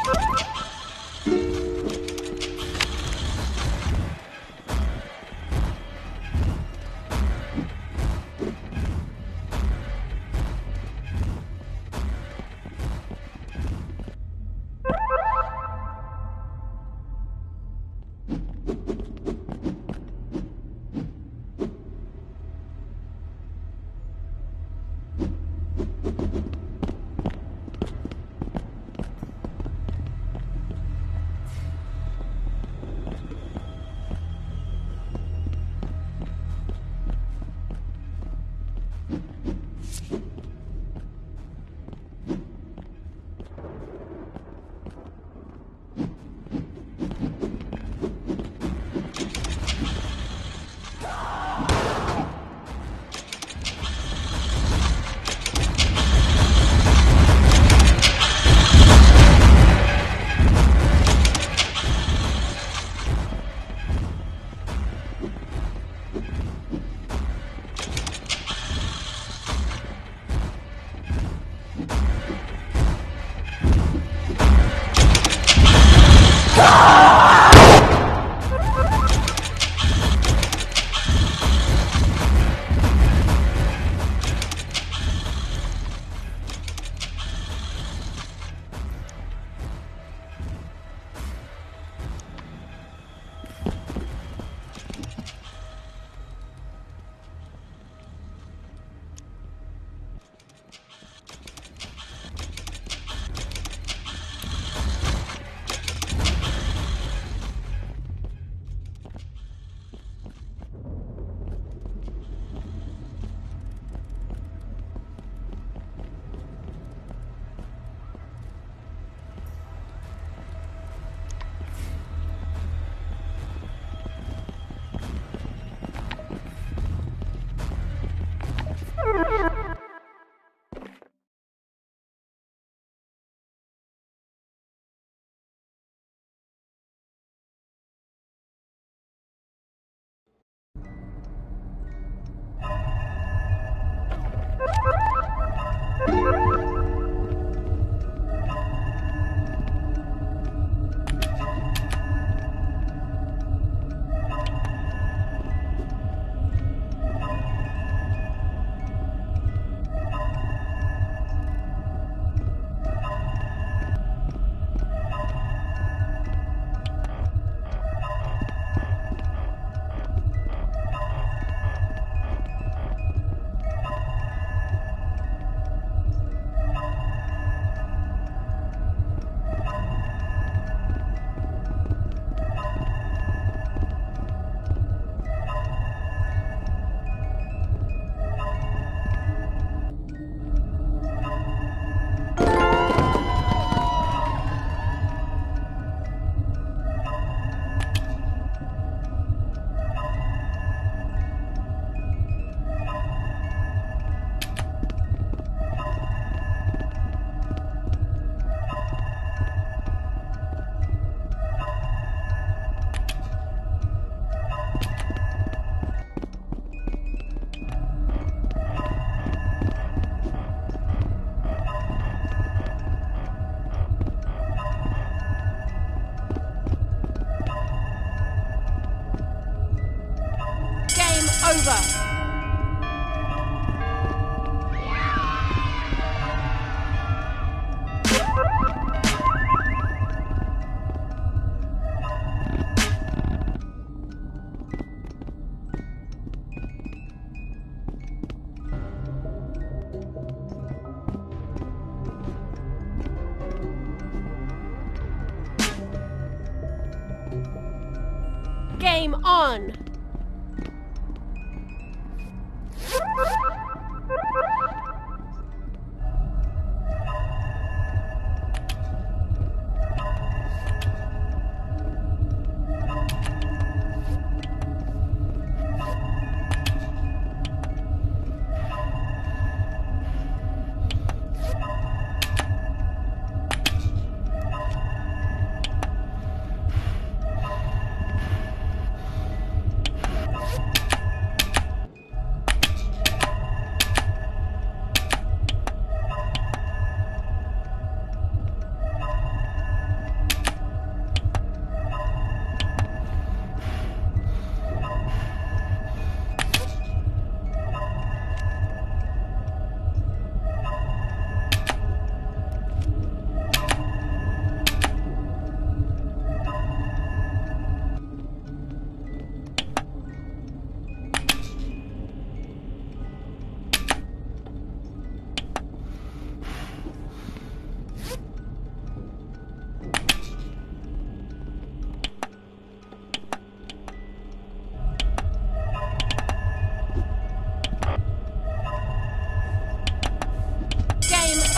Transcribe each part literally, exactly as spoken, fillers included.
Game on!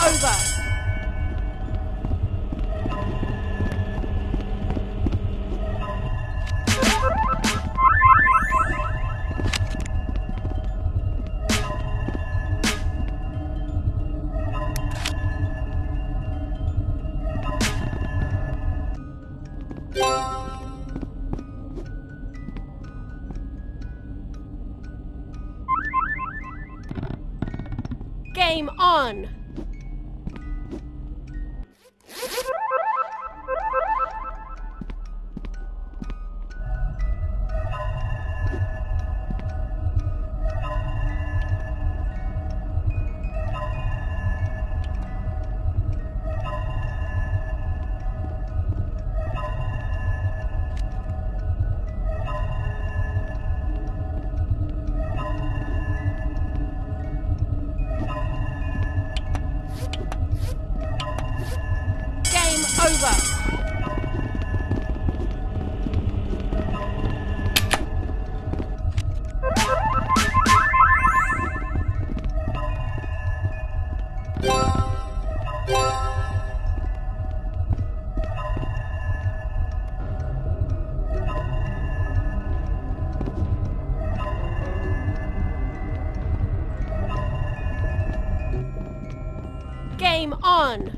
over. Game on! Over. Game on!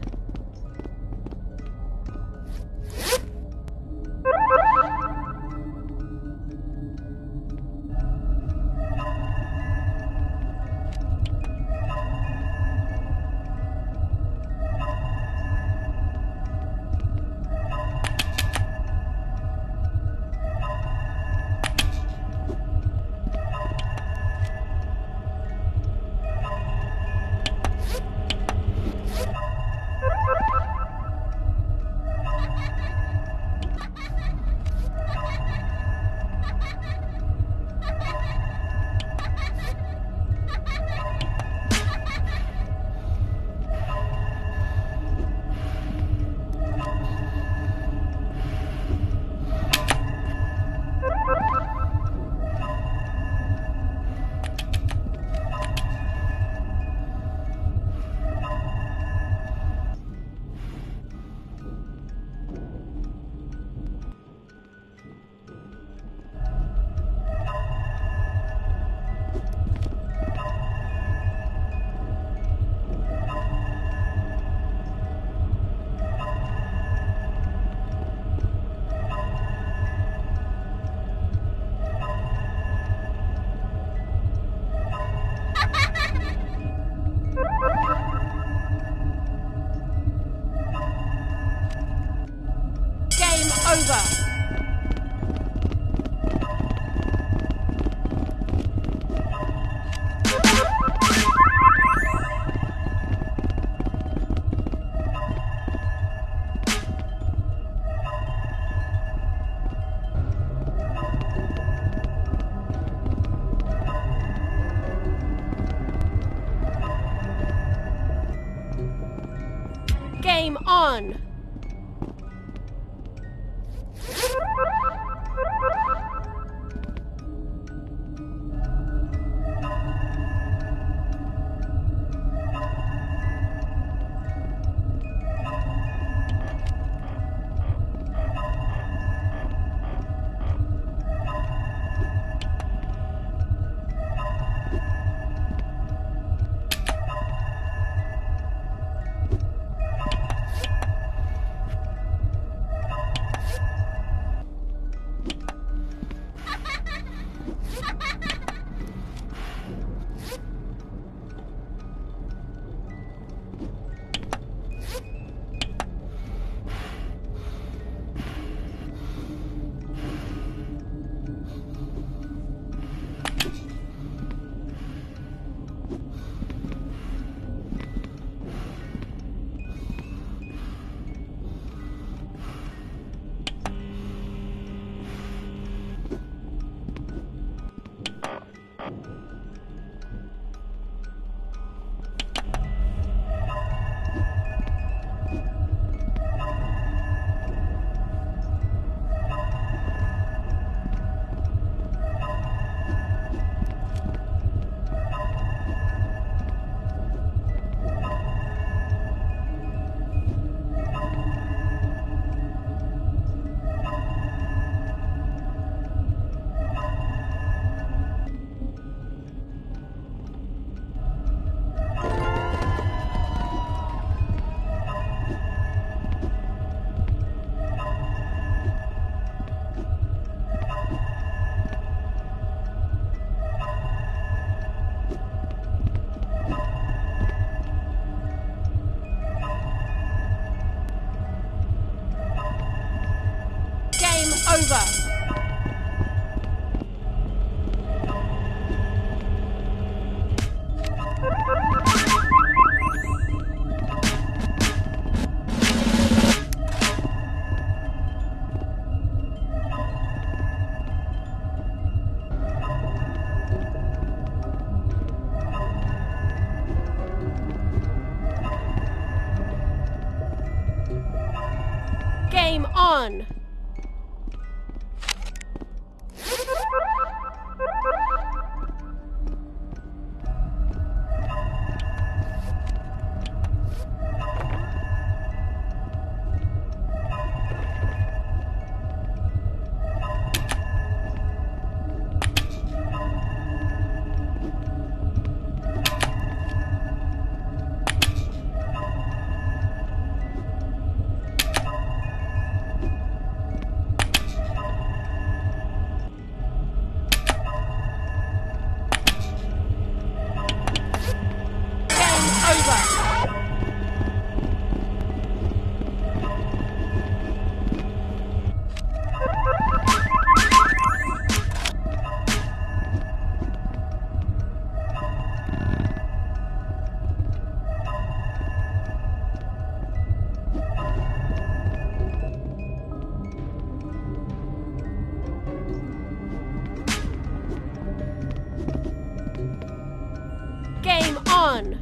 Over. Game on! over. Game on! Game on!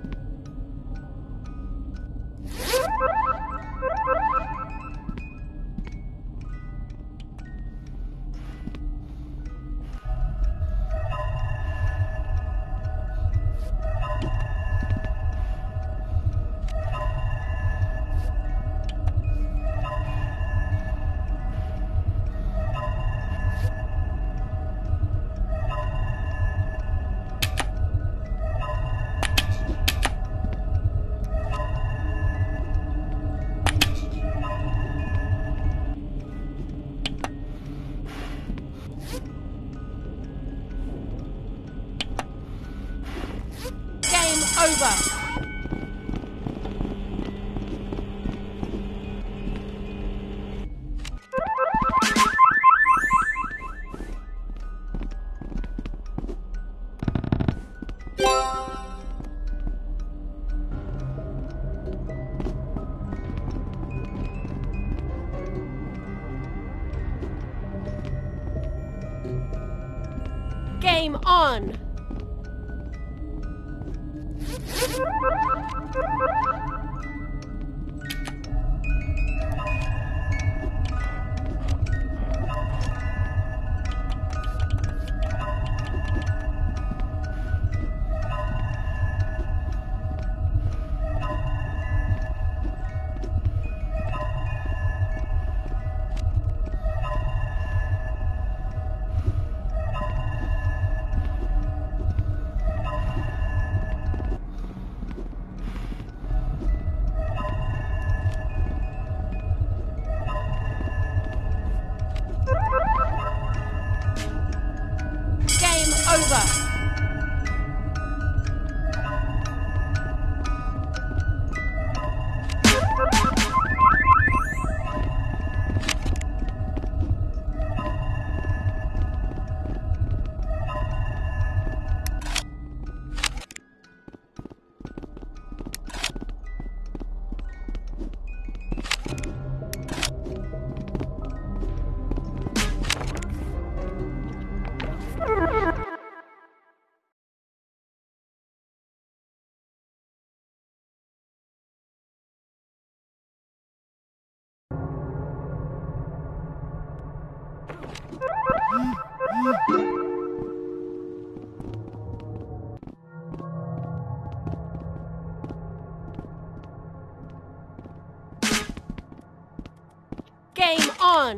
Over. Game on! Over. Game on!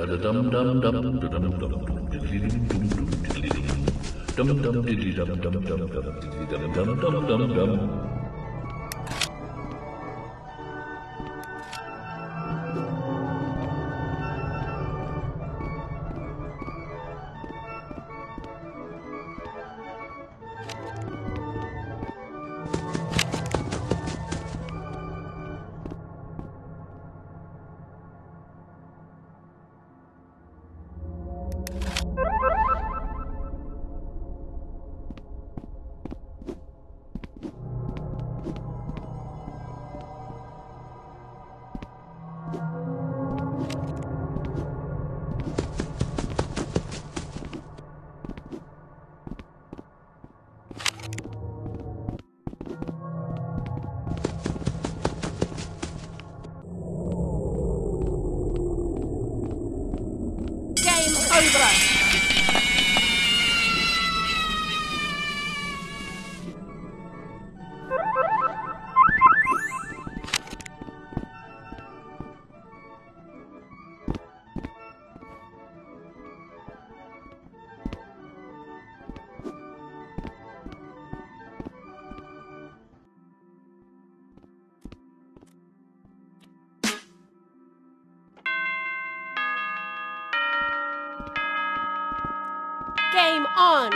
Game on.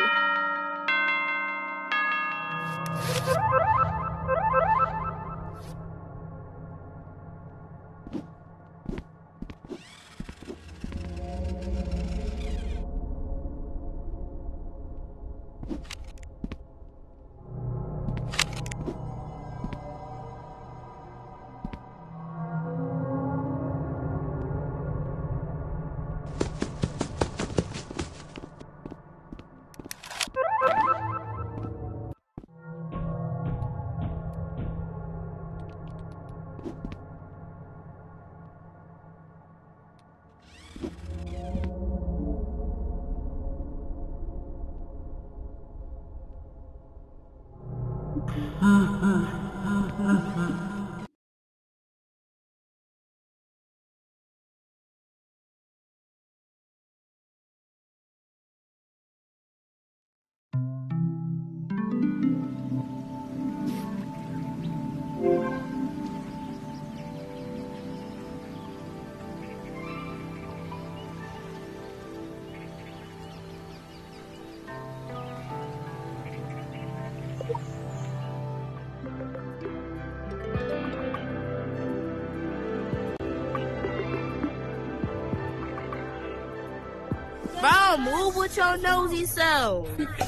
Bro, move with your nosy self.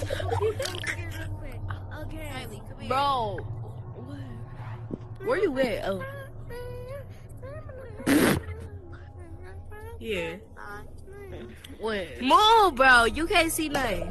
Okay. Bro. Where you at? Oh. Yeah. Where? Move, bro. You can't see nothing.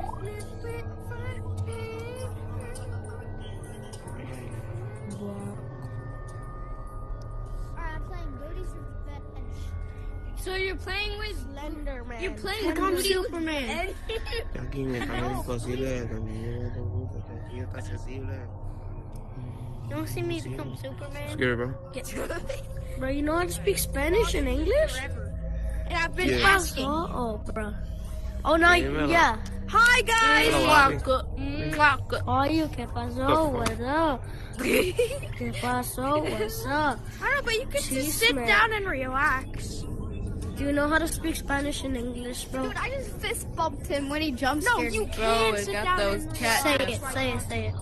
Alright, I'm playing Booty's Revenge. So you're playing with Slenderman. You're playing Look, I'm Booty- Superman. Aquí me cae imposible, también te gusta, aquí está accesible. You want to see me become Superman? Scary, bro. Bro, you know how to speak Spanish and English? And I've been Yeah. asking. Oh, bro. Oh, no, Dímelo. yeah. Hi, guys. Hello, Mwaka, mwaka. Oye, ¿qué pasó? What's up? ¿Qué pasó? What's up? I don't know, but you can Jeez, just sit man. down and relax. Do you know how to speak Spanish and English, bro? Dude, I just fist bumped him when he jump No, scared you me. Bro, can't it sit got down those and cat- Say relax. it, say it, say it.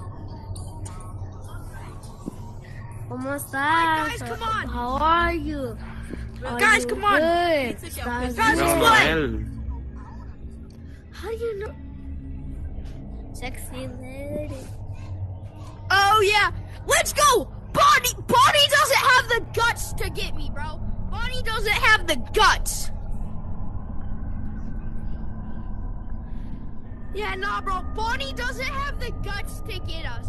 ¿Cómo estás? Guys, come on. How are you? Are Guys, you come on. Good. Guys, Estás let's No, good? play. Noel. How do you know? Sexy lady. Oh, yeah. Let's go. Bonnie, Bonnie doesn't have the guts to get me, bro. Bonnie doesn't have the guts. Yeah, nah, bro. Bonnie doesn't have the guts to get us.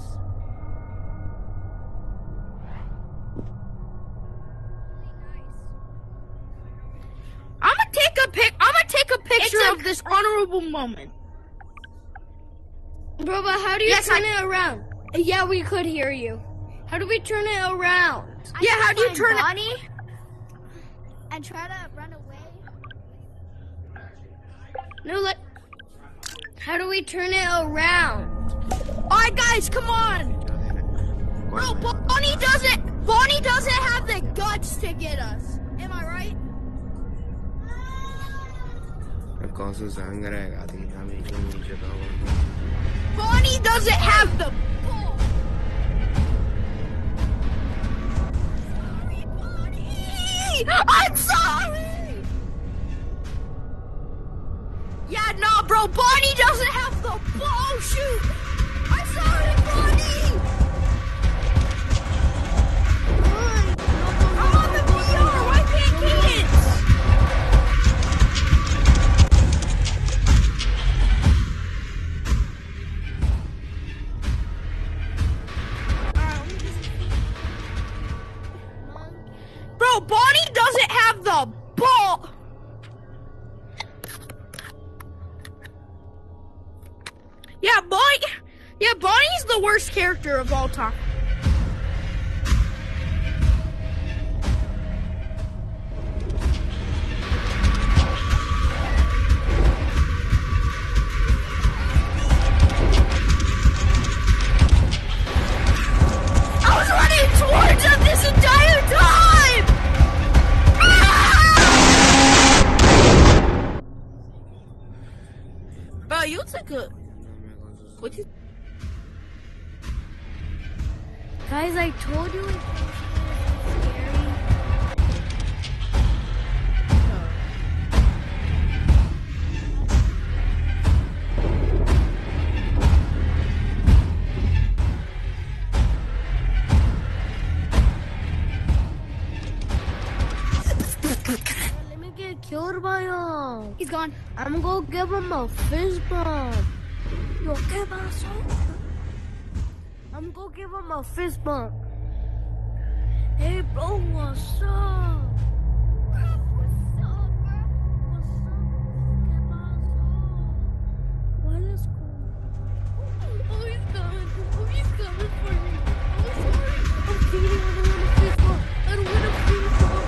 I'm gonna take a pic. I'm gonna take a picture It's a- of this honorable moment. Bro, but how do you Yes, turn I- it around? Yeah, we could hear you. How do we turn it around? Yeah, how do you turn it- Bonnie? And try to run away. No, let. How do we turn it around? Alright, guys, come on. Bro, Bonnie doesn't. Bonnie doesn't have the guts to get us. Am I right? Bonnie doesn't have the balls. Sorry, Bonnie. I'm sorry. Yeah, nah, bro. Bonnie doesn't have the ball. Oh, shoot. I'm sorry, Bonnie. I'm on the V R. Why can't kids? Bro, Bonnie doesn't have the ball. Yeah, Bonnie. Yeah, Bonnie's the worst character of all time. I was running towards him this entire time. Ah! Bro, you took a. What you? Guys, I told you it was scary. Let me get killed by him. He's gone. I'm gonna give him a fist bump. Yo, ¿qué pasó? I'm gonna give him a fist bump. Hey, bro, what's up? What's up, bro? What's up? ¿Qué pasó? What is going on? Oh, he's coming. Oh, he's coming for me. I'm sorry. I'm kidding. I don't want a fist bump. I don't want a fist bump.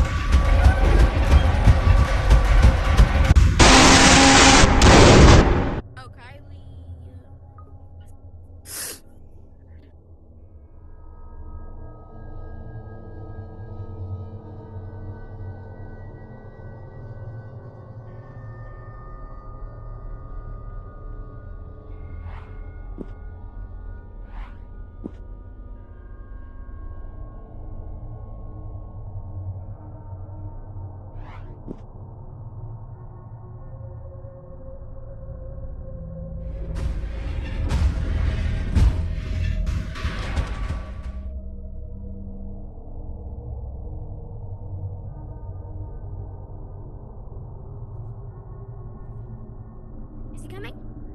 Is he coming?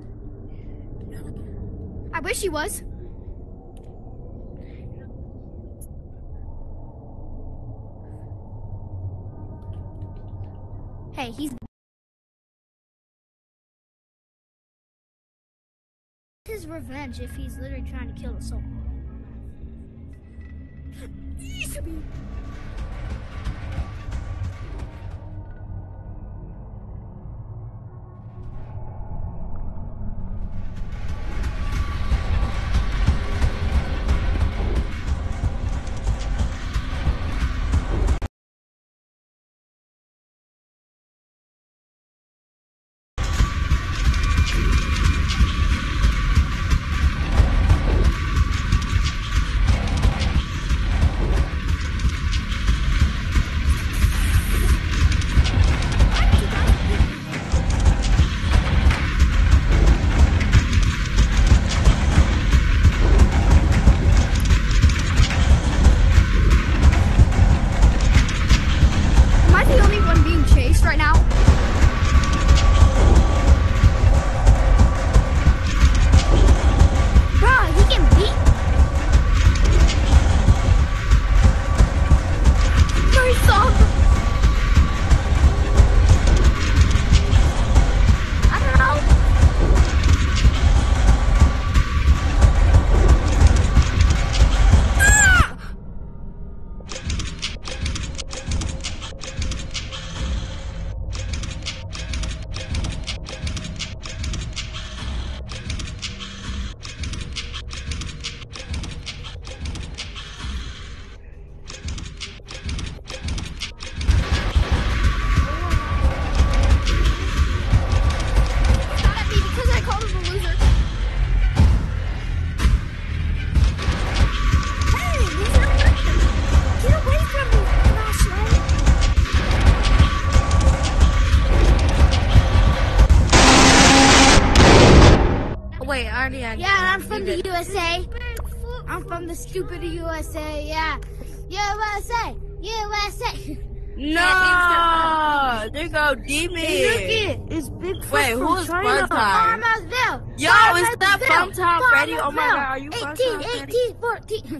I wish he was. Hey, he's his revenge if he's literally trying to kill us all. yeah. Yeah, I'm from the Good. U S A. I'm from the stupid U S A. Yeah, U S A, U S A. No, there go Demon. Hey, look it. It's Bigfoot Wait, from who's China. Funtime? Farmersville. Yo, is that Funtime Freddy? Oh my God, are you eighteen, Funtime Freddy? eighteen, fourteen.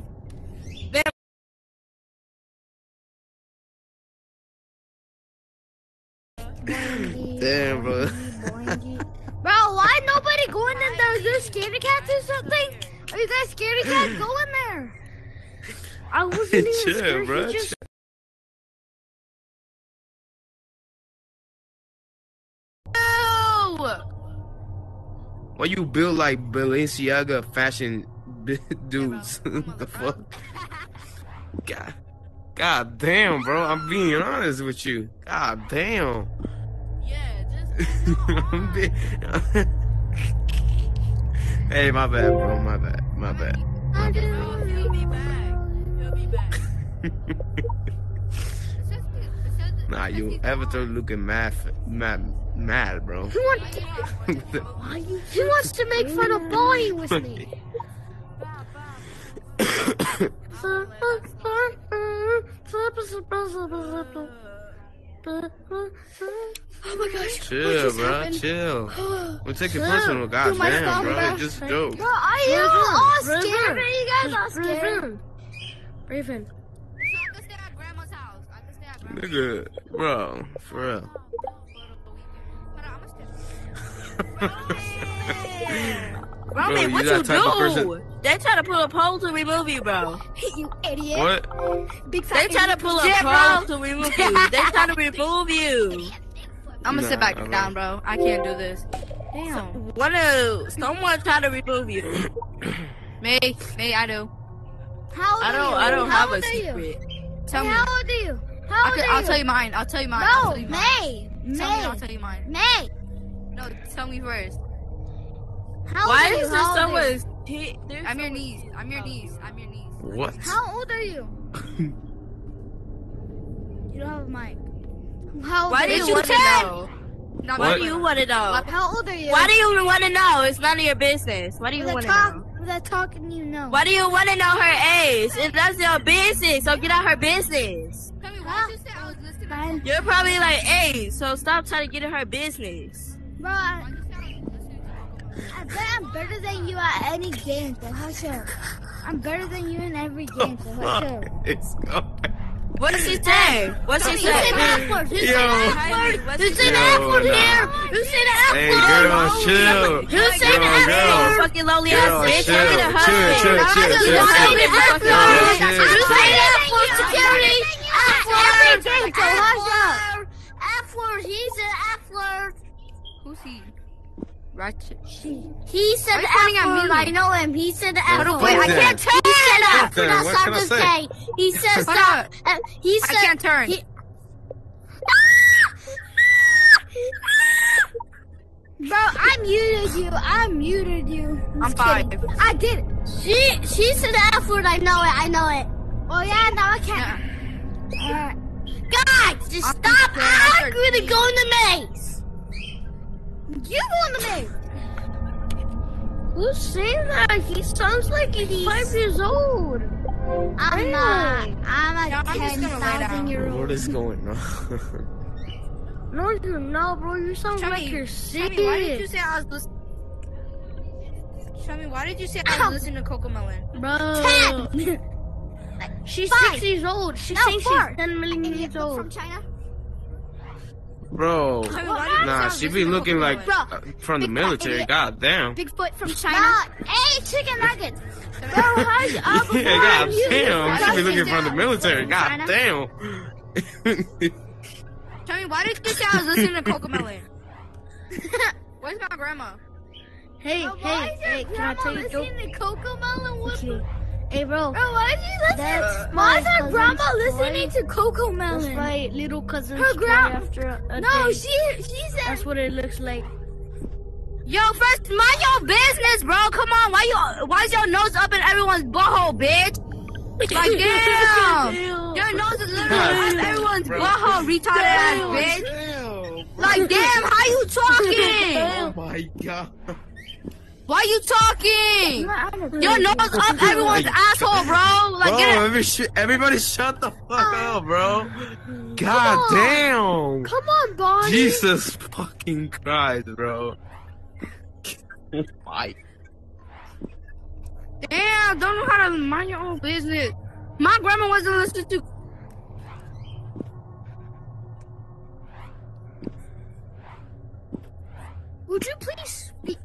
Damn, bro. Bro, why nobody going in there? Is there scaredy cats or something? Are you guys scaredy cats? Go in there. I wasn't even Chill, scared. bro. He just Why you build like Balenciaga fashion dudes? The fuck? God, God damn, bro. I'm being honest with you. God damn. Yeah, I'm be- Hey, my bad, bro. My bad. My bad. My bad. He'll be back. He'll be back. Nah, you Avatar looking mad, mad, mad, bro. He, want, he wants to make fun of Bonnie with me. Oh my gosh. Chill, bro. Chill. We're taking personal. God my damn, thumb, bro. bro. It's just a joke. Bro, are you all Raven, scared? Are you guys all Raven, scared? Raven. I can stay at grandma's house. I can stay at grandma's Nigga, bro. For real. Bro, Bro, man, you what that you type of do? person- They try to pull a pole to remove you, bro. You idiot. What? Big They fat try to idiot. pull a Yeah, pole to remove you. They try to remove you. I'm gonna Nah, sit back I'm down, not. bro. I can't do this. Damn. What if someone try to remove you? May, May, I do. How old I are don't. you? I don't How have a old are you? secret. Tell Hey, me. how old are you? How I old can, are I'll you? tell you mine. I'll tell you mine. I'll No, tell you mine. May. Tell me. I'll May. tell you mine. May. No, tell me first. How Why old are you? is there How old are you? someone's? T- I'm your niece. I'm your niece. I'm your niece. What? How old are you? You don't have a mic. How old Why are do you? you want to know? No, why What? do you want to know? How old are you? Why do you even want to know? It's none of your business. Why do you With want a to talk, know? with a talking, you know. Why do you want to know her age? If that's your business, so get out her business. Huh? Fine. You're probably like eight, so stop trying to get in her business. Bro, I, I bet I'm better than you at any game, so hush up. I'm better than you in every game, so hush up. It's going. What did she say? What she Who say? said F word? Who said Yo. F word? What Who she said say? F word Yo, here? nah. Who said F Hey, word? girl, chill. Who said Girl, F girl. word? Fucking lonely Girl, ass bitch. chill, I'm gonna chill, husband. chill, I'm chill, gonna chill, husband chill. the fuck Chill, up. chill, Who chill. said F word security? F word. Every game, so hush up. F word. He said F word. Who's he? Ratchet. He said Why you the pointing F at word. me? I know him. He said the F Fuck word. Wait, I that. can't turn. He said F Fuck word. that. That's What can I not say? say. He says Hold that. on. uh, He I said. can't turn. he- Bro, I muted you. I muted you. I'm Just five. kidding. I did it. She she said the F word. I know it. I know it. Oh yeah, now I can't. Alright. Guys, just I'm stop scared. I'm arguing and go in the maze. You go in the maze. Who's saying that? He sounds like he's five years old. I'm not. I'm a No, I'm just ten gonna lay thousand down. year What old. is going on? No, you're not, bro. You sound Show like me. you're Show sick. me, why did you say I was listening? Show me, why did you say I Ow. was listening to Coco Melon? Bro. Ten. She's Five. six years old. She's No, saying four. she's ten million Idiot years from old. China. Bro. Show me, why did you Nah, say I was she be listening to looking Coco like Melon? Bro, uh, from the big fat military. idiot. God damn. Bigfoot from China. Nah, hey, chicken nuggets. Bro, hush up before Yeah, I God use damn. She be this. looking from the military. God China. damn. Show me, why did you say I was listening to Coco Melon? Where's my grandma? Hey, Bro, why hey, is your hey, can I grandma tell you a joke? listening to Coco Melon? What the- Okay. Hey, bro. Bro, why is she listening? That's Why is my her cousin's grandma toy. listening to Coco That's Melon? my little cousin's Her toy gra- after a, a No, day. she she said. That's what it looks like. Yo, first, mind your business, bro. Come on, why you? Why is your nose up in everyone's butthole, bitch? Like, damn. Your nose is literally up everyone's Bro. butthole, retarded ass bitch. Damn. Like, damn, how you talking? Oh my god. Why you talking? Your nose up everyone's asshole, bro. Like, Bro, get it. every sh- everybody shut the fuck up, bro. God damn. Come on, Bonnie. Jesus fucking Christ, bro. Why? Damn, don't know how to mind your own business. My grandma wasn't listening to. Would you please speak?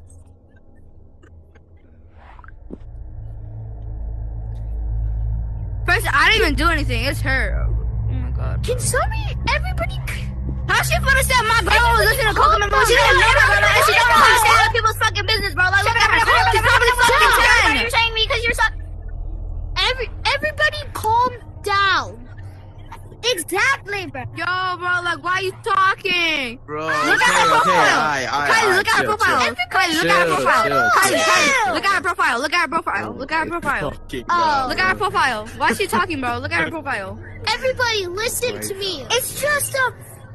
First, I didn't even do anything. It's her. Oh my god. Can somebody, everybody, How she finna say my grandma was listening to Coconut Mom? She didn't know my grandma, and she don't know how to stay out of people's fucking business, bro. Like, look at her. She's probably fucking ten. you're saying me because you're so. Every everybody, calm down. Exactly, bro. Yo, bro, like, why you talking? Bro, Look okay, at her okay, profile. alright, alright, Kylie, alright, look at her chill, profile. chill. Kylie, look at her Chill, profile. chill, Kylie, chill. Kylie, look at her profile. Look at her profile. Look at her profile. Fucking Oh. God, Look at her bro. profile. Why is she talking, bro? Look at her profile. Everybody, listen My to me. God. It's just a.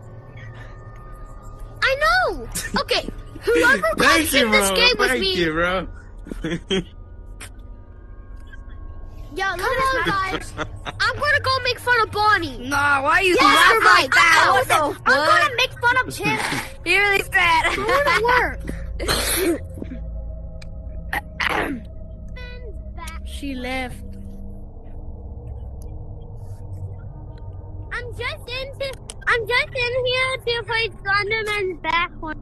I know. Okay, whoever Thank comes you, in this bro. game with Thank me. you, bro. Yeah, come on, guys. I'm gonna go make fun of Bonnie. Nah, why you Yes, laugh you're like right. that? I'm What gonna, the I'm fuck? gonna make fun of Tim. You really sad. I wanna work. She left. I'm just in. I'm just in here to play Thunderman's backwards.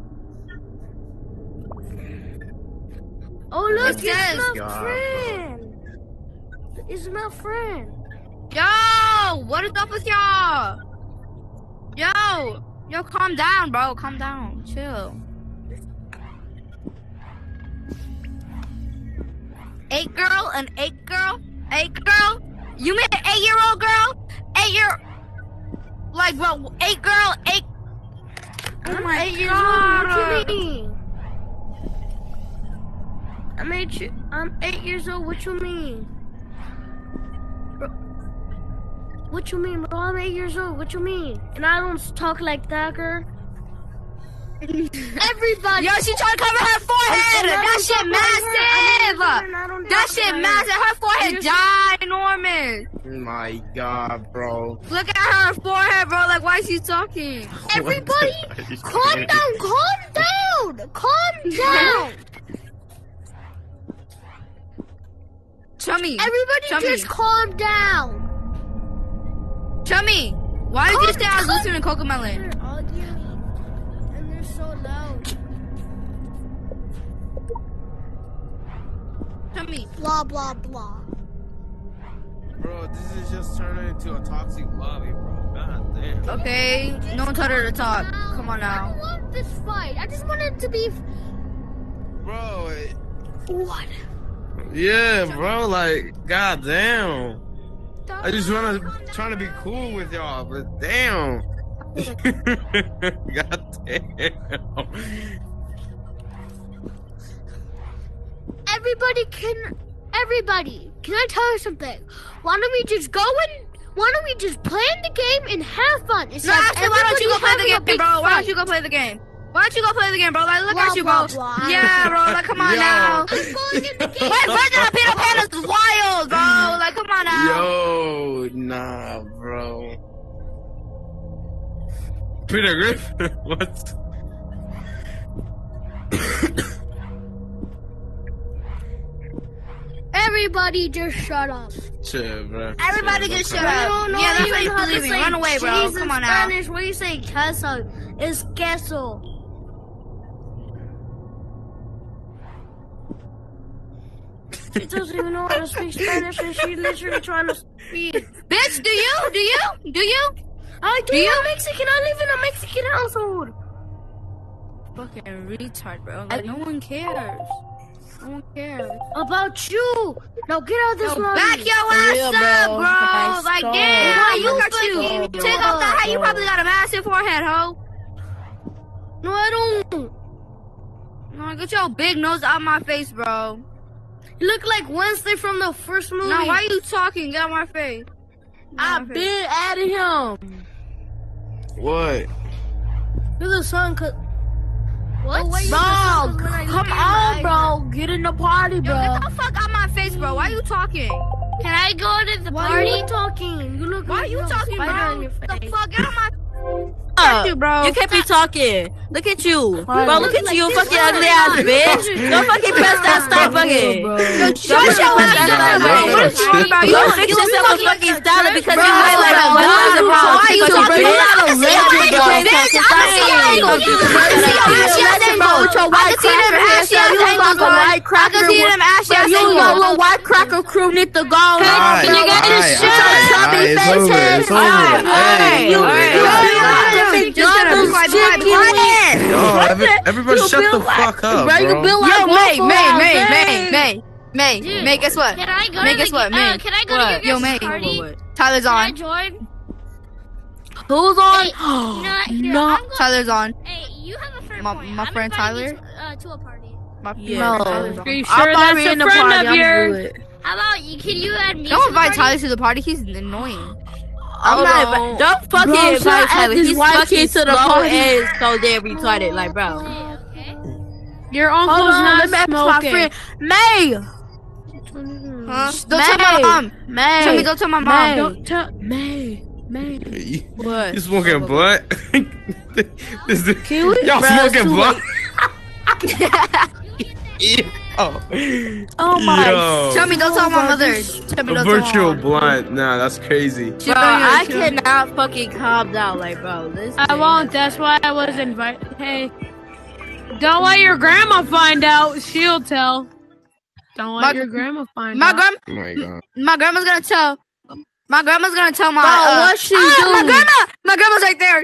Oh look, What's it's this? my God, friend. It's my friend. Yo, what is up with y'all? Yo, yo, calm down, bro. Calm down. Chill. Eight girl and eight girl? Eight girl? You mean an eight year old girl? Eight year. Like, what? Eight girl, eight. Oh my Eight years god. old. What you mean? I'm eight. y- I'm eight years old. What you mean? Bro, what you mean, bro? I'm eight years old. What you mean? And I don't talk like that, girl. Everybody. Yo, she trying to cover her forehead. And I That don't shit talk like her. massive. And I don't That talk shit like massive. Her forehead ginormous. My God, bro. Look at her forehead, bro. Like, why is she talking? Everybody, calm down. Calm down. Calm down. Chummy. Everybody, Chummy. just calm down. Chummy. Why did you Calm say I was down. listening to Cocomelon? They're arguing, and they're so loud. Chummy. Blah blah blah. Bro, this is just turning into a toxic lobby, bro. God damn. Okay. No one told her to talk. Come on I now. don't want this fight. I just want it to be. Bro, it- What? yeah, bro, like, god damn. I just wanna trying to be cool with y'all, but damn. God damn. Everybody can. Everybody, can I tell you something? Why don't we just go and? Why don't we just play in the game and have fun? No, instead of actually, why don't you go play everybody the having a game, big bro? Why fight? don't you go play the game? Why don't you go play the game, bro? Like, look Blah, at you, bro. blah, blah. Yeah, bro. Like, come on Yo. now. I'm going in the game. Wait, Virgin of Peter Pan is wild, bro. Like, come on now. Yo, nah, bro. Peter Griffin? What? Everybody just shut up. Chill, bro. Everybody Chill, just don't shut cry. up. don't know Yeah, that's even what you how to believe in. say Run away, bro. cheese in Come on now. Spanish, what do you say queso? It's queso. She doesn't even know how to speak Spanish and she's literally trying to speak. Bitch, do you? Do you? Do you? I do Do you? I'm Mexican. I live in a Mexican household. Fucking retard, bro. Like, no one cares. No one cares. About you. Now get out of this Yo, lobby. back your ass real, up, bro. bro. I Like, stole. damn, Why you you got you. fucking Take off that hat. You bro. probably got a massive forehead, ho. No, I don't. No, get your big nose out my face, bro. You look like Wednesday from the first movie. Now, why you talking? Get out my face. Get out I've my face. been at him. What? You're the son, cause What? Why you Bro, talking when I look come in on, your bro. eyes? Get in the party, Yo, bro. get the fuck out my face, bro. Why are you talking? Can I go to the Why party? are you talking? You look Why like are you have a talking, spider bro? on your The face. fuck? Get on my Uh, you, bro. You can't be talking. Look at you. Bro, look at like you, this fucking one. ugly ass bitch. Don't fucking press that stop fucking. Yo, Don't shut press your that ass stop up, bro. fucking. What is wrong, bro? You You fix you yourself a fucking fucking style because bro, you look like a bro, loser, bro. why you Fucking talking? bitch. I can see your Legend, bro. bitch. I can see your ankles. I can see your ashy ass ankles. I can see them ashy ass ankles, bro. I can see them ashy ass You and your ankles. little white cracker crew need to go. Alright, can you guys alright, shut alright, up? alright, it's Face over, head. it's over. Alright, Hey, you- hey, you- hey, you- Just gonna be quiet, quiet, quiet. Yo, every, everybody You shut the build like- fuck up, Bro, you bro. build like Yo, May, Waffle May, House, May, hey. May, May, May, Dude, May, guess what? Can I go May, to guess the, what? uh, May. can I go What? to Yo, your May. guys' party? Tyler's Can I on. join? Who's on? Hey, you know what? Here, No. I'm going- Tyler's on. Hey, you have a friend My- point. my I'm friend inviting you Tyler? To, uh, to a party. My Yeah. friend Tyler's on. Are you I'm sure that's already a in the friend party. of I'm yours? good. How about you? Can you add me? Don't to invite the Tyler party? to the party. He's annoying. I'm Hold not. on. Don't fucking Bro, invite shout out Tyler. this He's white fucking kid to the slow party. and so damn retarded. Like, bro. Okay. Your Hold uncle's on, not let me ask my smoking. friend. May. Huh? Don't tell my May. mom. May. Tell me, don't tell my mom. May. Don't tell May. May. You, What? you smoking blunt? This dude- Can we- Y'all Bruh, smoking too blunt? Oh, Oh my. Yo. Tell me, don't tell my mother. Tell me, A don't virtual tell my mom. blunt. Nah, that's crazy. She Bro, know you're I a kid. cannot fucking calm down. Like, bro. This I thing won't. is- That's why I was invited. Hey, don't let your grandma find out. She'll tell. Don't let My- your grandma find My out. grand, Oh my god. my grandma's gonna tell. My grandma's gonna tell my. Bro, uh, what she ah, do? My grandma. My grandma's right there.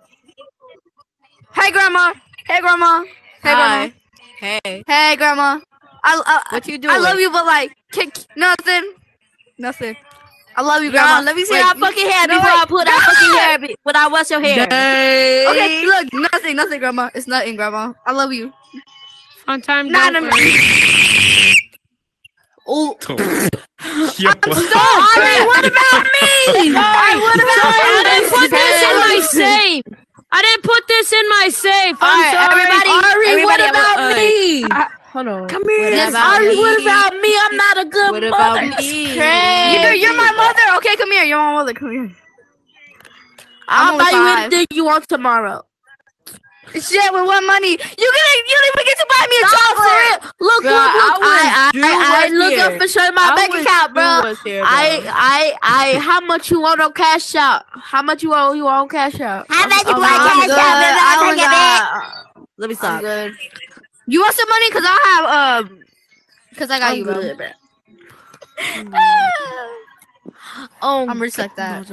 Hey, grandma. Hey, grandma. Hey, grandma. Hi. Hey. Hey, grandma. I, I, What you doing? I love you, but like, kick nothing. Nothing. I love you, Girl, grandma. let me see Wait, that fucking hair no, before I wait. put that God! fucking hair. be- When I wash your hair. Okay, look, nothing, nothing, grandma. It's nothing, grandma. I love you. Fun time. Nah, Don't nah, worry. Oh. Yo, Ari, what about me? Ari, what about I didn't put this in my me? safe. I didn't put this in my safe. I'm Alright, sorry. everybody, Ari, everybody, what about uh, me? Hold on. Come here. What Yes, about Ari, me? what about me? I'm not a good What mother. You're, That's about crazy. you're my mother. Okay, come here. You're my mother. Come here. I'm I'll only buy you five. anything you want tomorrow. Shit, with what money? You gonna? You don't even get to buy me a Stop for chocolate. it. Look, Girl, look, look. I I, wish I, you I, I was look here. up for sure my I bank wish account, you bro. was here, I, bro. I, I. How much you want on Cash Out? How much you want? You want on Cash Out? How much you I'm- want I'm Cash good. App, baby? I I'll only take got- Let me I'm stop. good. You want some money? Cause I have um. Cause I got I'm you, bro. good, bro. Oh, I'm rich like that.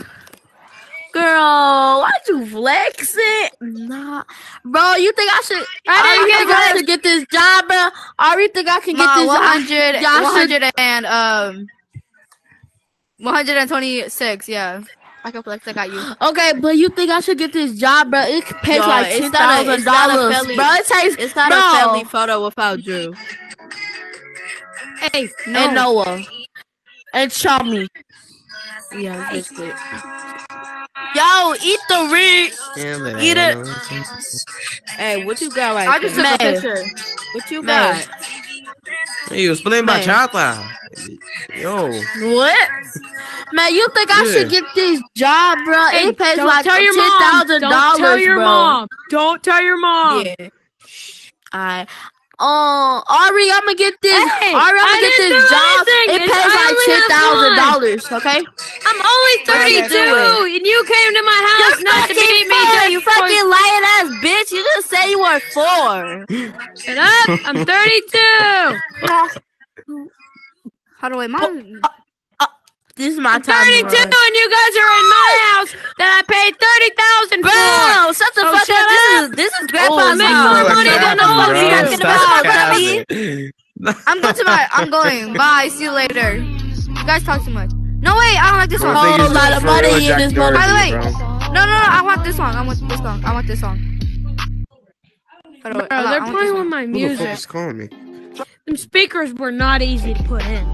girl, why you flexing? Nah, bro. You think I should? I didn't didn't get think I that. should get this job, bro. I really think I can get Ma, this one job. hundred, Y'all one should- hundred and um, one hundred twenty-six. Yeah, I can flex. I got you. Okay, but you think I should get this job, bro? It pays Yo, like it's ten not a- thousand it's not a dollars, family- bro. It takes It's not bro, a family photo without Drew. Hey, and Noah and Chummy. Yeah, basically. Yo, eat the ring. Eat it. Hey, what you got right I just took there? a picture. What you Man. got? Hey, explain Man. bachata. Yo. What? Man, you think I Yeah. should get this job, bro? hey, It pays don't like tell your ten mom. thousand Don't dollars, tell your bro. mom. Don't tell your mom. Yeah. I, uh, Ari, I'm gonna get this. Hey, Ari, I'm I gonna get didn't this do job. anything. It It's- pays I like only ten have thousand one. dollars. Okay. I'm only What are you thirty-two, doing? and you came to my house not to beat me. four, just you for- fucking lying ass bitch. You just say you were four. Shut up! I'm thirty-two. How do I mom? This is my I'm time. to thirty-two, run. and you guys are in my house that I paid thirty thousand for. Bro, shut the Oh, fuck shut up. This up. is this is grandpa's make house. more money Shut than the all fuck of you you. talking Stop about, buddy. capping. I'm going to my. I'm going. Bye. See you later. You guys talk too much. No wait, I don't like this Bro, song. I think Whole he's lot doing of for money real in Jack this Dorsey, By the way, bro. No, no, no. I want this song. I want this song. I want this song. Hold on, Bro, I they're want playing this with one. my Who the fuck music. is calling me? Them speakers were not easy to put in.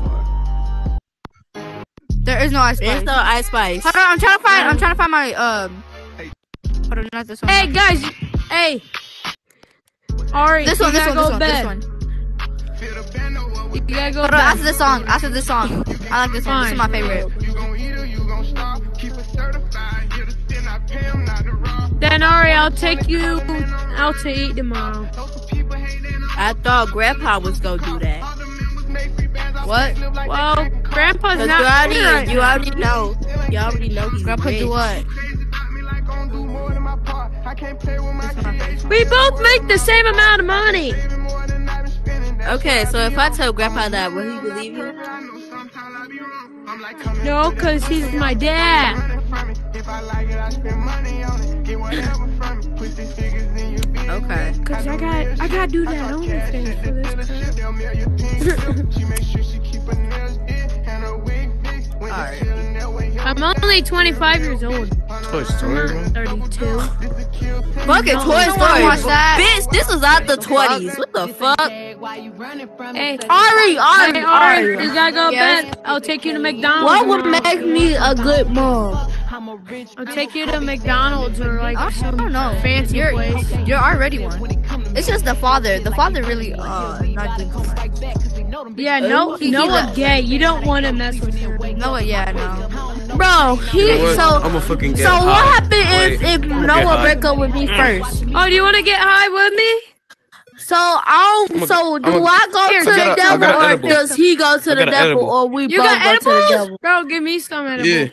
There is no ice There's spice. no ice spice. Hold on, I'm trying to find. I'm trying to find my um. Hold on, not this one. Hey guys, hey, Ari, This you one, this gotta one, go this bed. one, this one. You gotta go Hold bed. on, after this song, after this song. I like this one. This is my favorite. Then Ari, I'll take you out to eat tomorrow. I thought Grandpa was gonna do that. What? Well, Grandpa's Cause not you already, here right you now. already know. You already know he's Grandpa rich. do what? We both make the same amount of money. Okay, so if I tell Grandpa that, will he believe you? No, cause he's my dad. Okay. Cause I got, I gotta do that OnlyFans for this. Alright. I'm only twenty-five years old. Toy Story, bro. thirty-two. Fucking No, Toy I don't Story. wanna watch that. Bitch, this was out the twenties. What the fuck? Hey, Ari, Ari, hey, Ari, Ari. you gotta go Yes? bed. I'll take you to McDonald's. What would tomorrow. make me a good mom? I'll take you to McDonald's or like I some don't know. fancy You're, place. you're already one. It's just the father. The father really, uh, not doing too much. Yeah, no, He- he Noah left. gay. You don't want to mess with him. Noah, yeah, no. Bro, he You know what? so I'm a fucking get so what high. happened if Wait, if I'm gonna get Noah high. break up with me first? Oh, do you want to get high with me? So I I'm a- so do I'm a- I go Here, to I the got a- I devil got an or edible. does he go to I the got an devil edible. or we You both got go to the edibles? devil? Bro, give me some edibles. Yeah.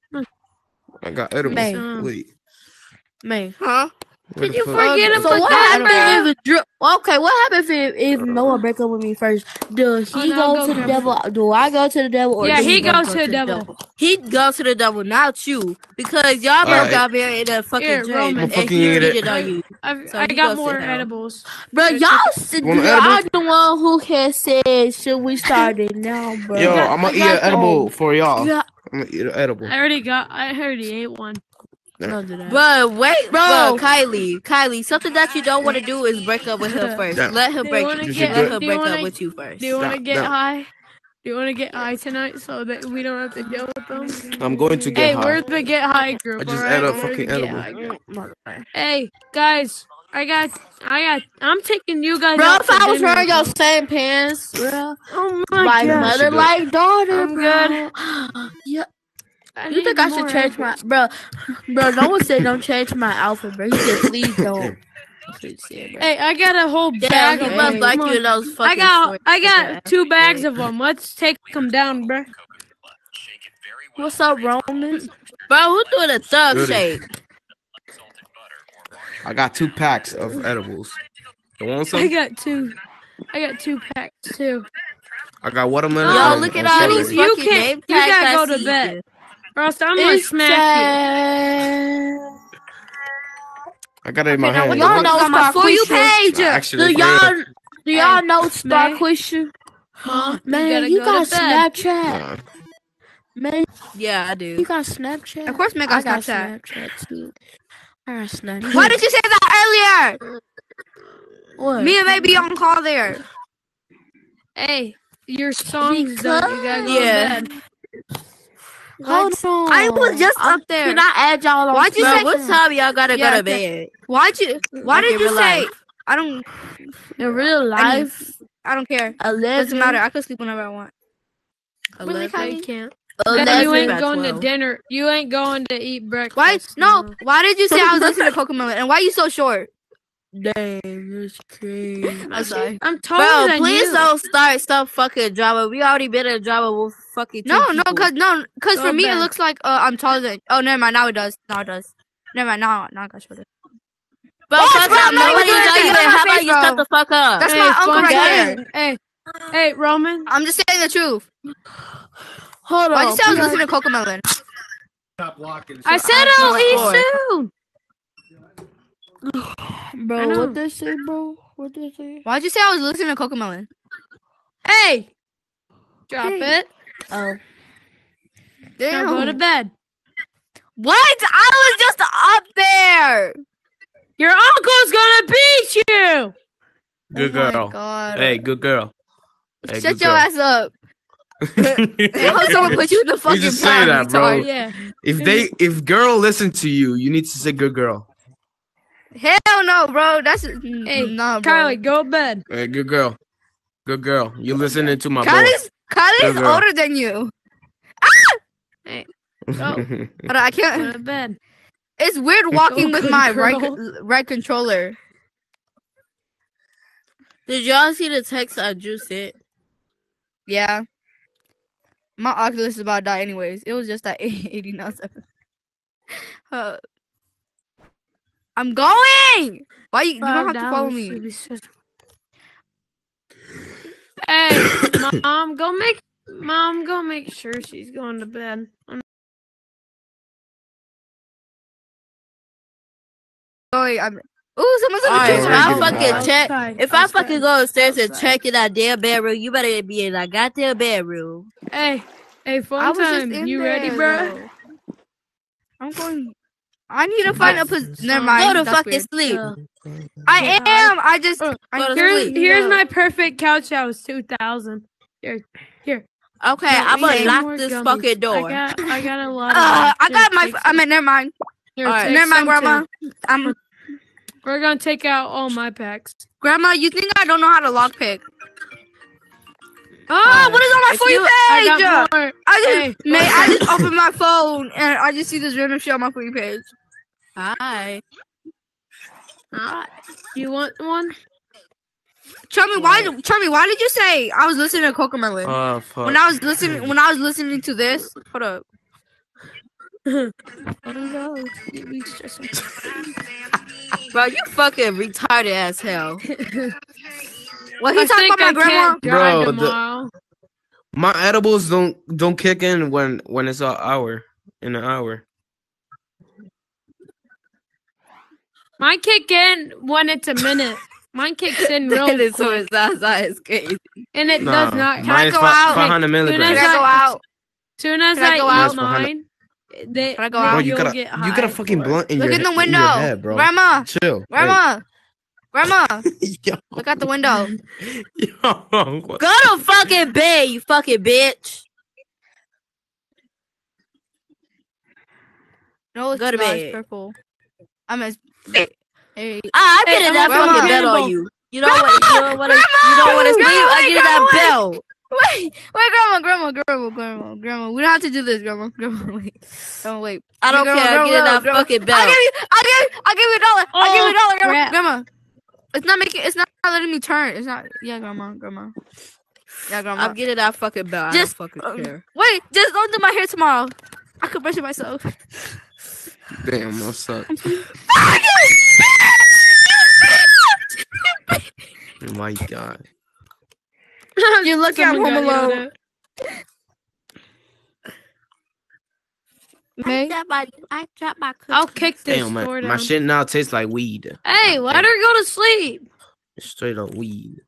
I got edibles. Man. Wait. Man. Huh? Where Did the you fuck- forget So about what that, happened if it dri- okay, what happens if if Noah break up with me first? Does he Oh, no, go go to the Grandma. devil? Do I go to the devil or Yeah, do he we both goes go to the devil. He'd go to the devil, not you. Because y'all broke Alright. out here in a fucking Here, dream. Roman. And I'm fucking he eat it. cheated on you. I've, So I he got goes to more hell. edibles. Bro, y'all said Want an y'all edible? the one who had said should we start it now, bro? Yo, got- I'm gonna I eat got an edible for y'all. Yeah. I'm gonna eat an edible. I already got. I already ate one. Don't do that. But wait, Bro. bro, Kylie, Kylie, something that you don't want to do is break up with her first. Damn. Let her Do you break wanna you. get- Let her do you break wanna- up with you first. Do you want to Stop, get stop. high? Do you want to get high tonight so that we don't have to deal with them? I'm going to get Hey, high. we're the get high group. I just alright? ate a We're fucking the Get edible. High group. Hey, guys, I got, I got, I'm taking you guys Bro, out if to I was dinner. wearing your same pants, bro, Oh my like god. mother, good. like daughter, I'm bro. good. Yeah, I you think need I should more change my, edibles. bro? Bro, no one said don't change my outfit, bro. He said please don't. Please, yeah, bro. Hey, I got a whole Damn, bag he of must them. like Come you on. in those fucking I got, shorts. I Yeah. got two bags of them. Let's take them down, bruh. What's up, Roman? Bro, who doing a thug Goody. shake? I got two packs of edibles. You want I some? got two. I got two packs too. I got watermelon. Yo, and- look at and all celery. these You fucking can't- name you tags gotta I go to see bed. here. Or else I'm gonna It's smack sad. I got it in my Okay, now what hand. the Y'all fuck know is on my Star For You Quisha? page? Nah, actually, Do it's y'all do y'all know May? Star Quisha? you. Huh? Man, gotta you go got to bed. Snapchat. Nah. Man, Yeah, I you do. got Snapchat. Of course, man I got got Snapchat. Snapchat too. I got Snapchat. Why did you say that earlier? What? Me and maybe on call there. Hey, your song's done. You gotta go Yeah. to bed. Hold on. I was just I'm- up there. Can I add y'all on? Why'd you Bro, say- what time y'all gotta Yeah, go to okay. bed? Why'd you? Why Like did in you real say? life. I don't. in real I mean, life? I don't care. Eleven. Doesn't matter. I can sleep whenever I want. Eleven. No, you can't. Eleven. Then you Eleven ain't at going to twelve. dinner. You ain't going to eat breakfast. Why? No. tomorrow. Why did you say I was listening to Cocomelon? And why you so short? Damn, that's crazy. I'm sorry. I'm taller Bro, than please you. don't start some fucking drama. We already been in drama with fucking two No, no, people. cause no, cause Go for me it back. looks like uh, I'm taller than. Oh, never mind. Now it does. Now it does. Never mind. Now, now I got shorter. Bro, Oh, fuck bro, up. I'm not Nobody even know doing you. anything on How my about face, you shut bro. the fuck up? That's Hey, my uncle fun right guy. there. Hey, hey, Roman. I'm just saying the truth. Hold Why'd on. you say I was please. listening to Cocomelon? I said I'll eat soon. I Bro, know. what they say, bro? What they say? Why'd you say I was listening to Cocomelon? Hey, drop Hey. it. Oh, Now go to Damn. bed. What? I was just up there. Your uncle's gonna beat you. Good Oh my girl. God. Hey, good girl. Hey, Shut good your girl. ass up. I hope someone put you in the fucking just say pile, that, bro. retard. Yeah. If they, if girl listen to you, you need to say good girl. Hell no, bro. That's Hey, no, bro. Kylie, go to bed. Hey, good girl. Good girl. You listening to my Kylie's Kylie's Good girl. older than you. Hey, boy. go, But I go can't. to bed. It's weird walking with good my girl. right co- right controller. Did y'all see the text I just sent? Yeah. My Oculus is about to die anyways. It was just that eighty-nine seconds. Uh, I'm going! Why you, you don't have to follow me? Hey, mom, go make mom go make sure she's going to bed. Oh, wait, I'm. Ooh, someone's in the Alright, if kitchen. I Alright, fucking bye. check, Outside, if I outside. fucking go upstairs and Outside. check in that damn bedroom, you better be in that goddamn bedroom. Hey, hey, I phone was just time. in You there, ready, bro? though. I'm going. I need to find a position. Never mind. Go to that's fucking weird. sleep. I Yeah. am. I just. Uh, I go to Here's sleep. here's No. my perfect couch house two thousand. Here, here. Okay, No, I'm we gonna need lock more this gummies. fucking door. I got I got a lot of. Uh, them. I got Here, my. take I some. mean, never mind. Here, Alright. take Never mind, some Grandma. too. I'm. We're gonna take out all my packs. Grandma, you think I don't know how to lockpick? Oh, Alright. what is on my If For You you- I page? got more. I just, Hey, man, I just opened my phone and I just see this random shit on my For You page. Hi. Hi. You want one? Tell me why? Tell me why did you say I was listening to Cocomelon? Oh, fuck. when I was listening, when I was listening to this, hold up. Bro, you fucking retarded as hell. Well, he I talking think about my I grandma. can't drive Bro, the- tomorrow. My edibles don't don't kick in when when it's an hour in an hour. Mine kick in when it's a minute. Mine kicks in real That is so quick, Zaza is crazy. and it Nah, does not. Can I mine is go fi- out? five hundred Soon milligrams. Can as I go out? Soon as Can I I go eat out? mine, they, Can I go they- out? Bro, you you'll got a get you got a high fucking for it. blunt in Look your in the in window, your head, bro. Grandma. Chill. Grandma, Grandma, Hey. Yo, look out the window. yo, what- Go to fucking bed, you fucking bitch. No, it's Go to not. It's bed. purple. I'm as. Hey, Ah, I Hey, get I'm that gonna fucking fucking bed on cannibal. you. You don't want you don't want to you don't want to sleep. Grandma, I wait, get Grandma, that wait. bell. Wait, wait, Grandma, Grandma, Grandma, Grandma, Grandma. We don't have to do this, Grandma. Grandma, wait. Grandma, wait. I don't Grandma, care. Grandma, I get that Grandma, fucking I'll bell. give you, I'll give you, I'll give you a dollar. I'll give you a Oh, dollar, Grandma. crap. Grandma. It's not making, it's not letting me turn. It's not, yeah, Grandma, Grandma. Yeah, Grandma. I'm getting that fucking bell. I Just, don't fucking um, care. wait, just don't do my hair tomorrow. I could brush it myself. Damn, that suck. Oh my god. You're lucky I'm Someone home got yelled alone. at. May? I my I dropped my cookies. I'll kick this Damn, door my, down. my shit now tastes like weed. Hey, let her go to sleep. Straight up weed.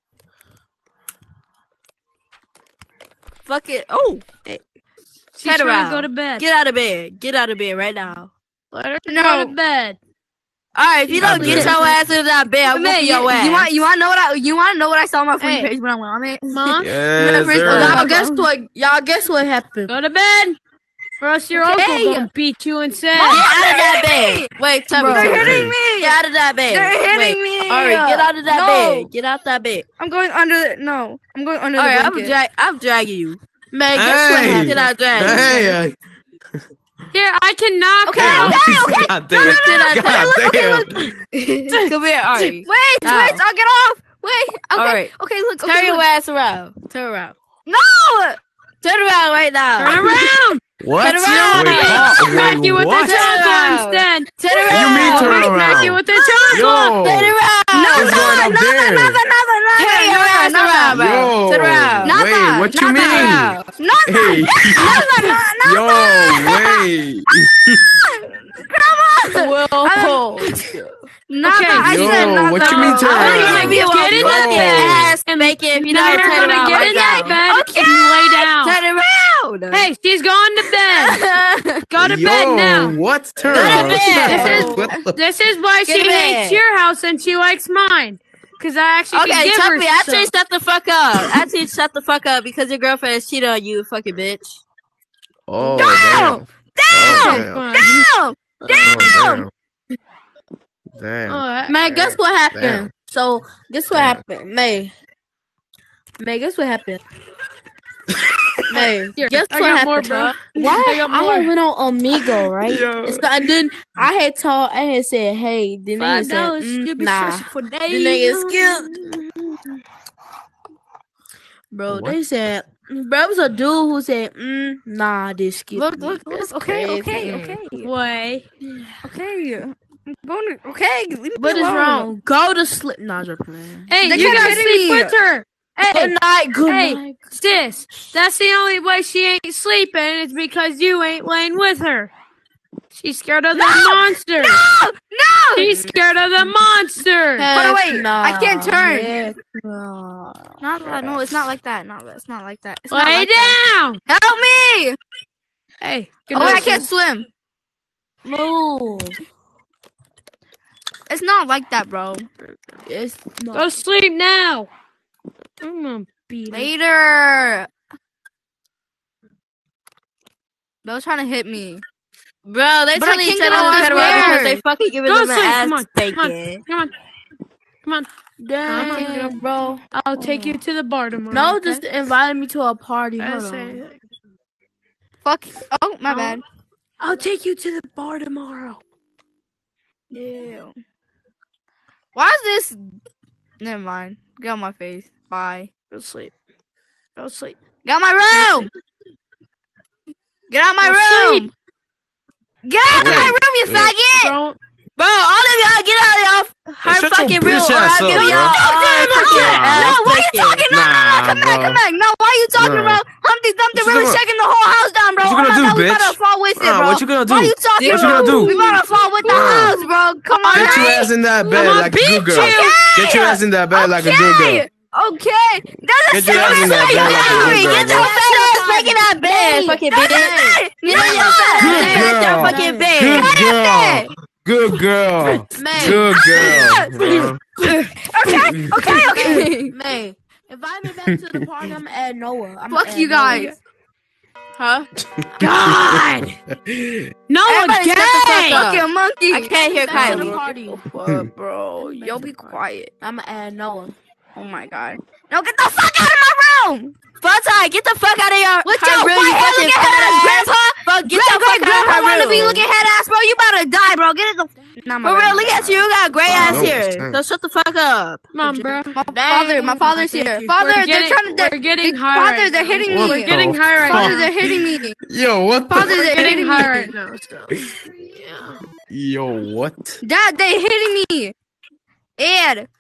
Fuck it. Oh, She's Turn trying around. to go to bed. get out of bed. Get out of bed right now. Let her No. go to bed. All right, if you don't I get did. your ass into that bed, I'm May, whooping you, your ass. you want, you want to know what I, you want to know what I saw on my For You Hey. page when I went on it? Mom, Yes, first- sir. Oh, Y'all God. guess what? Y'all guess what happened? go to bed. Or else your Okay. uncle gonna beat you instead. Get out of that bed. Wait, tell me. They're tell me. hitting me. Get out of that bed. They're hitting Wait. me. All right, get out of that No. bed. Get out that bed. I'm going under the, no. I'm going under All the right, I'm blanket. drag. I'm dragging you. Man, guess what Hey. happened? Did I drag you? Hey, Here, I can knock Okay, her out. okay, okay. God damn. no, God damn. Come here, Ari. Wait, Ow. wait, I'll get off. Wait, okay, All right. okay, look, Turn okay, your look. ass around. Turn around. No! Turn around right now. Turn around. What? Turn around. Wait, pause. Smack Wait, you with what? the chocolate around. instead. Turn What around. you mean turn Smack around? you with the chocolate. Yo. Turn around. No, What's no, going on no, there? no, no, no, no, no, Turn your no, ass no, around, no. bro. Yo. Turn around. Nada, Wait, what you nada. Turn mean? around. No, Hey. no, no, no, Yo, wait. Whoa. Nada, Okay. I Yo, said nada. what you mean turn I around? don't give you Get a in fucking that ass spanking if you Now don't you're turn gonna around get right in that now. bed Okay. and lay down. Turn around. Hey, she's going to bed. Go to Yo, bed now. what turn Go to around? bed. This is- What the- This is why Get she in hates bed. your house and she likes mine. Cause I actually can Okay, give tell her me. Actually, stuff. shut the fuck up. Actually, shut the fuck up because your girlfriend is cheating on you, fucking bitch. Oh, Damn. damn. Damn! Oh, Fine. Damn! damn. Oh, damn. Damn. Alright. Man, guess what happened? Damn. So, guess what Damn. happened? May. May, guess what happened? May, Here, guess I what got happened? more, bro. huh? Why? I got I more. had went on Amigo, right? Yo. And, so, and then I had told, I had said, hey, then they Five said, dollars. mm, You'll be nah. stressing for days. Then they get skilled. Bro, What? they said, bro, it was a dude who said, mm, nah, this skip. Look, look, look. Okay, okay, Mm. okay, Way. okay. I'm going to, okay. Leave me What is alone. wrong? Go to sleep. Nah, you're playing. Hey, They you kept gotta hitting sleep me. with her. Hey, Good night, good hey, night. sis, that's the only way she ain't sleeping is because you ain't laying with her. She's scared of the monster. No, no. She's scared of the monster. Hold on, wait. Heck I can't nah, turn. heck nah. Not that. No, it's not like that. No, it's not like that. It's Lay not like that. down. Help me! Hey, good Oh, I night. can't swim. Move. It's not like that, bro. It's Go not. sleep now. I'm gonna beat her. Later. They was trying to hit me. Bro, they But I tell can't each get other on to the get away because stairs. they fucking giving Go them an sleep. ass Come on, come on, spanking. come on, come on. Damn, bro. I'll take you to the bar tomorrow. No, okay? just invited me to a party. I Hold say, on. Fuck. Oh, my Oh. bad. I'll take you to the bar tomorrow. Ew. Why is this? Never mind. Get on my face. Bye. Go sleep. Go sleep. Get out my room. Get out my Go room. sleep. Get out my Wait, room, you wait. faggot. Don't. Bro, all of y'all get out of y'all her shut your fucking room bitch or ass I'll up, give bro. y'all Nah, No, why you bro. talking? No, no, no, Nah, come back, bro. come back. No, why you talking, Nah. bro? Humpty Dumpty What you really gonna- shaking the whole house down, bro. What you Oh my gonna god, do, we bitch? about to fall with it, Nah, bro. what you gonna Why do? you talking, What you bro? gonna do? We about to fall with the Nah. house, bro. Come on, Get your right? ass in that bed I'ma like a good beat girl. you. Get your ass in that bed like a good girl. Okay. That's Get your ass in that bed like a good girl, Get bro. your fat ass back in that bed. Fucking That's bitch. it. Get No, in your fat no. ass Good in your girl. fucking bed. Good girl. Good girl. May. Good girl. bro. Okay, okay, okay. May. Invite me back to the party. I'm at Noah. I'm Fuck you guys. Huh? God. No one Everybody shut the fuck gay. up. Fucking monkey. I can't hear Back to Kylie. the party. What, bro? Yo, be quiet. I'm at Noah. Oh my god. No, get the fuck out of my room. Funside, get the fuck out of your What's her your room, white you hair fucking looking fat head ass, ass. grandpa? Fuck, get Great the great fuck out of grandpa her wanna be room. looking head ass, bro. You about to die, bro. Get it the. Nah, my For bad, real, my look bad. at you. You got gray ass No, here. it's time. So shut the fuck up. Come on, bro. My father, my father's Thank here. you. Father, We're they're getting, trying to. They're, we're getting they- high father, right they're now. hitting What me. We're getting the high right Father, now. they're hitting me. Yo, what Father, the? they're Getting hitting high me. right now. So. Yeah. Yo, what? Dad, they hitting me. Dad.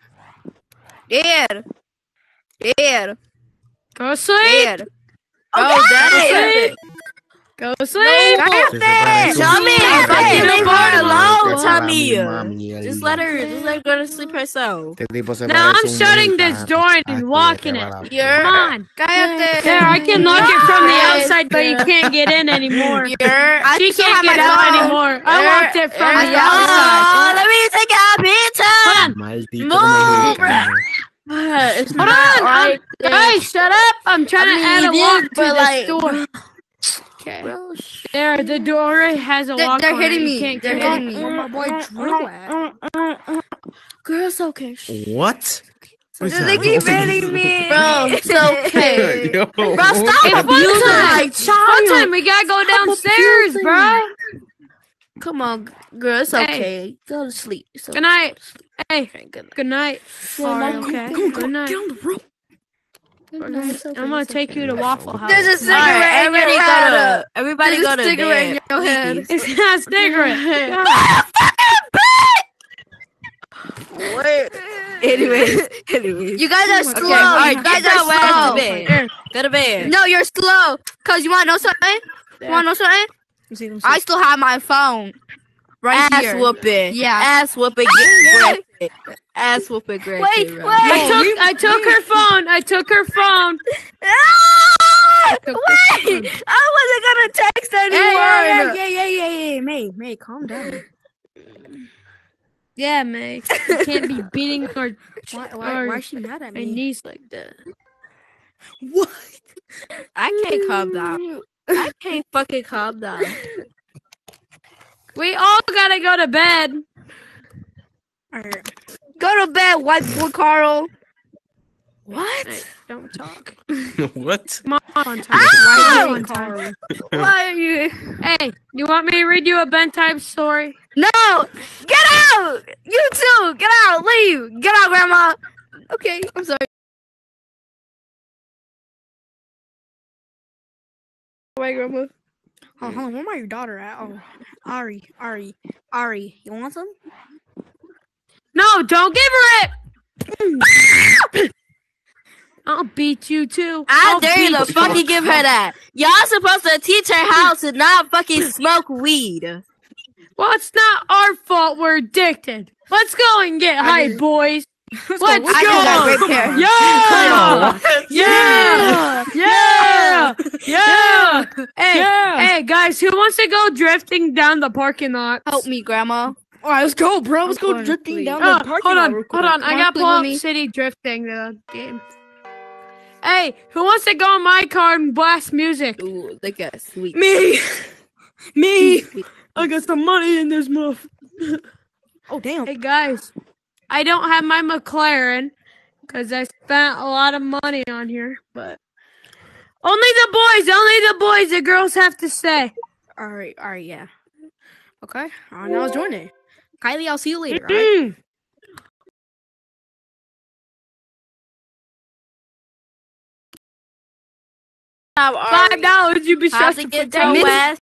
Dad. Dad. Go sleep. Dad. Oh, that Go is sleep. Go sleep. Tommy, Go fucking to leave the her bar. alone, Tommy. Just let her, just let her go to sleep herself. Now I'm shutting this door and locking it. You're, Come on. Cállate. There, I can lock it from the Yes, outside, but you girl. can't get in anymore. you're. She still can't have get my out phone. anymore. I You're- locked it from you're- the outside. Oh, let me take out pizza. Hold on. Move, bruh. It's Hold not on. right there. Hey, shut up. I'm trying I to mean, add you a did, lock to but, this like, door. Okay. Bro, sh- There, the door has a They're- lock they're on hitting it. You me. can't They're get hitting in. me. Where my boy Drew at? Girl, it's okay. Shh. What? What is They that? keep hitting me. Bro, it's okay. Yo, Bro, stop It's abusing fun time. my One time, child. we gotta go Stop downstairs, abusing. bro. Come on, girl, it's Hey. okay. Go to sleep. It's Good night. Hey, okay. Good night. good night. Good Alright, night. okay. Come on, Good night. Get on the roof. Good We're night. gonna- It's okay, I'm gonna it's take okay. you to Waffle House. There's a All cigarette right, in your everybody head. go to everybody There's go a to cigarette in bed. your head. It's not a cigarette. Wait. Anyways, anyways. You guys are slow. Okay, all right, You guys get are your ass slow. to bed. Here. Go to bed. No, you're slow. Cause you wanna know something? You wanna know something? I still have my phone right ass here. whooping. Yeah. Ass whooping. Get Gretchen. Ass whooping. Gretchen. Wait, bro. wait. I took I took her phone. I took her phone. Ah! Took her Wait, phone. I wasn't gonna text anyone. Yeah, yeah, yeah, yeah, yeah, yeah. May, May, calm down. Yeah, May. You can't be beating our, Why, why, why is she mad at our me? knees like that. What? I can't calm down. I can't fucking calm down. We all gotta go to bed. Alright. Go to bed, white boy Carl. What? Hey, don't talk. What? Come on, fun time. Ah! Fun time. Why are you? Hey, you want me to read you a bedtime story? No! Get out! You too! Get out! Leave! Get out, Grandma! Okay, I'm sorry. Wait, Grandma. Oh, hold on. Where my your daughter at? Oh, Ari, Ari, Ari. You want some? No, don't give her it! I'll beat you too. I I'll dare you beat to fucking give her that. Y'all supposed to teach her how to not fucking smoke weed. Well, it's not our fault we're addicted. Let's go and get high, just- boys. Let's I go. just got great care. Yeah! Yeah! Yeah! Yeah! Hey, hey, guys, who wants to go drifting down the parking lot? Help me, Grandma. All right, let's go, bro. Let's go going, drifting please. down Oh, the parking hold lot on, real hold quick. on. I Wanna got play pull with up me? City Drifting the game. Hey, who wants to go in my car and blast music? Ooh, look at sweet. Me, me. Sweet. I got some money in this muff. Oh, damn. Hey guys, I don't have my McLaren because I spent a lot of money on here, but only the boys, only the boys. The girls have to stay. All right, all right, yeah. Okay, all right, now let's join it. Kylie, I'll see you later, all right? Mm. Five dollars, you be Have shot to for get ten your minutes. ass